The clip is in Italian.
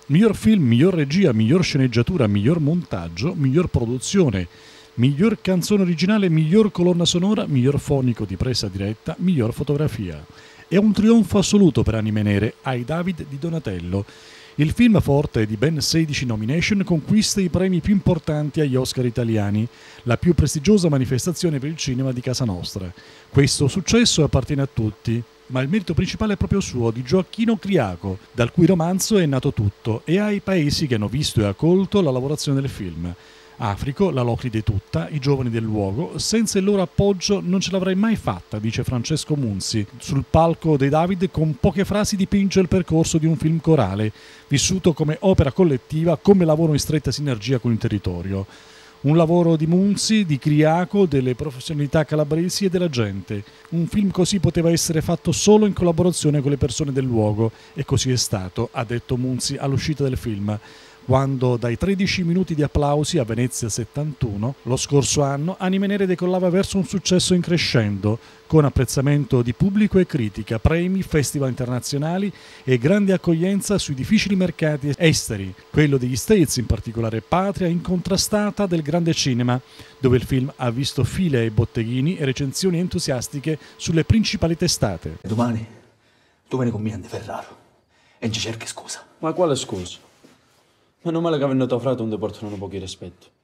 Miglior film, miglior regia, miglior sceneggiatura, miglior montaggio, miglior produzione, miglior canzone originale, miglior colonna sonora, miglior fonico di presa diretta, miglior fotografia. È un trionfo assoluto per Anime Nere ai David di Donatello. Il film, forte di ben 16 nomination, conquista i premi più importanti agli Oscar italiani, la più prestigiosa manifestazione per il cinema di casa nostra. Questo successo appartiene a tutti, ma il merito principale è proprio suo, di Gioacchino Criaco, dal cui romanzo è nato tutto, e ai paesi che hanno visto e accolto la lavorazione del film. Africo, la Locride tutta, i giovani del luogo, senza il loro appoggio non ce l'avrei mai fatta, dice Francesco Munzi. Sul palco dei David con poche frasi dipinge il percorso di un film corale, vissuto come opera collettiva, come lavoro in stretta sinergia con il territorio. Un lavoro di Munzi, di Criaco, delle professionalità calabresi e della gente. Un film così poteva essere fatto solo in collaborazione con le persone del luogo, e così è stato, ha detto Munzi all'uscita del film, quando dai 13 minuti di applausi a Venezia 71, lo scorso anno, Anime Nere decollava verso un successo in crescendo, con apprezzamento di pubblico e critica, premi, festival internazionali e grande accoglienza sui difficili mercati esteri, quello degli States in particolare, patria incontrastata del grande cinema, dove il film ha visto file ai botteghini e recensioni entusiastiche sulle principali testate. Domani tu vieni con me a Ferraro e non ci cerchi scusa. Ma quale scusa? Meno male che avendo tuo frate non ti portano pochi rispetto.